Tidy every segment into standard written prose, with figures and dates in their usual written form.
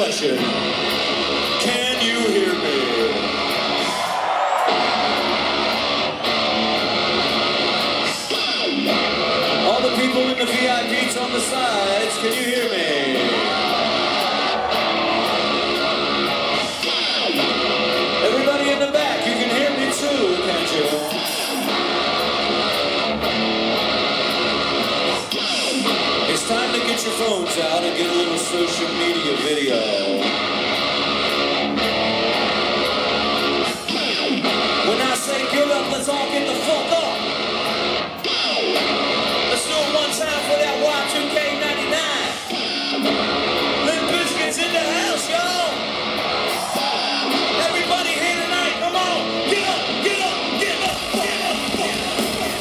question. Can you hear me? All the people in the VIPs on the sides, can you hear me? Everybody in the back, you can hear me too, can't you? It's time to get your phones out and get a little social media video. When I say get up, let's all get the fuck up. Let's do it one time for that Y2K99. Limp Bizkit's in the house, y'all. Everybody here tonight, come on. Get up, get up, get up, get up, get up.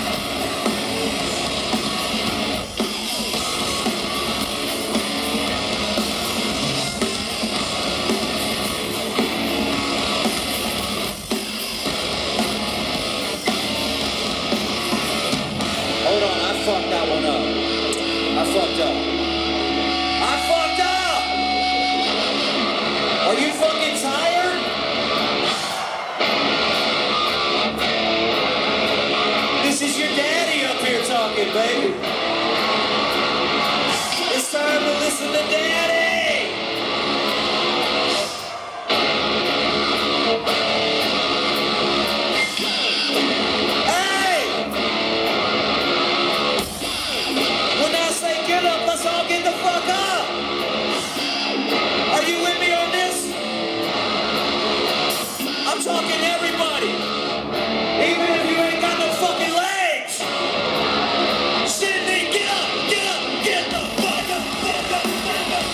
Hold on, I fucked that one up. I fucked up. I fucked up! Are you fucking tired? This is your daddy up here talking, baby. It's time to listen to daddy! Let's all get the fuck up! Are you with me on this? I'm talking everybody! Even if you ain't got no fucking legs! Sydney, get up! Get up! Get the fuck up! Fuck up! Fuck up!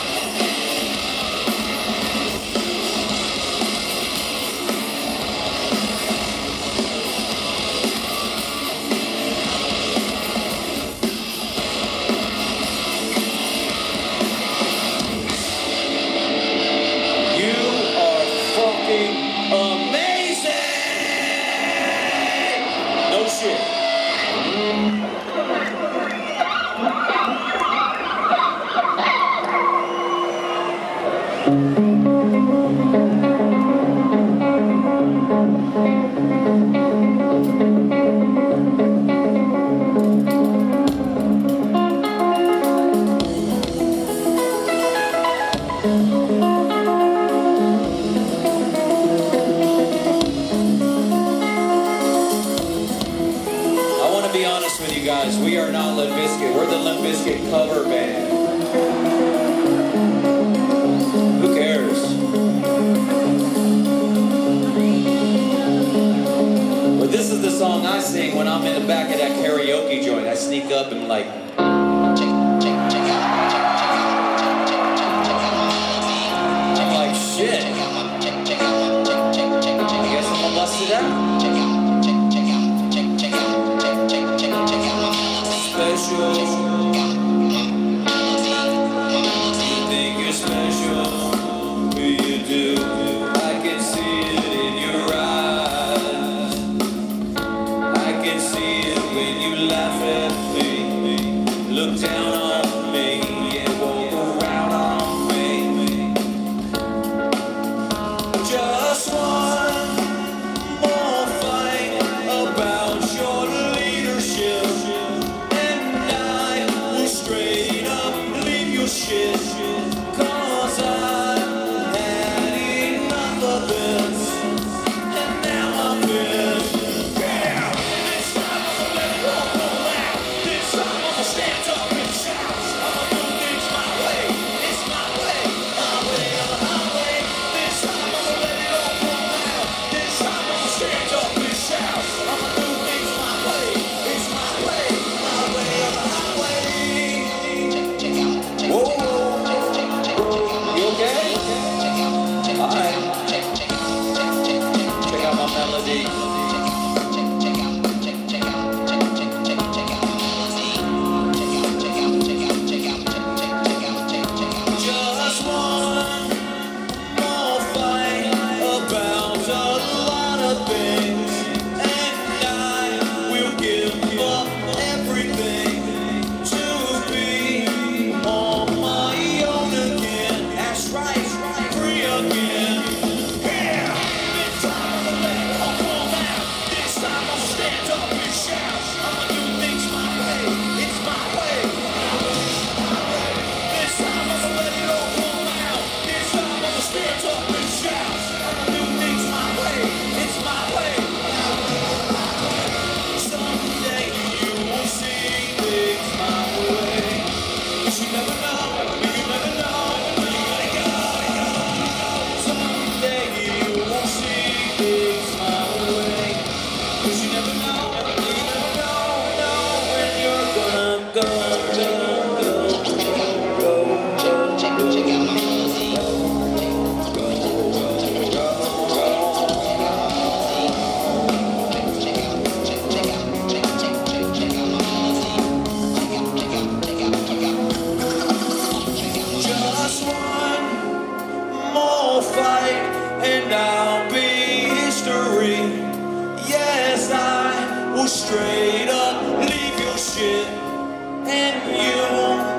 Amazing! No shit. Be honest with you guys, we are not Limp Bizkit. We're the Limp Bizkit cover band. Who cares? But this is the song I sing when I'm in the back of that karaoke joint. I sneak up and like... I'm like, shit. I guess I'm gonna bust it out. Special. You think you're special? Who you do? I can see it in your eyes. I can see it when you laugh at me. Look down on me and walk around on me. Just one more fight about your leadership. Straight up, leave your shit, 'cause I've had enough of this, and now I'm pissed. Yeah, this time I'm gonna let it all go out. This time I'm gonna stand up and shout. straight up, leave your shit, and you won't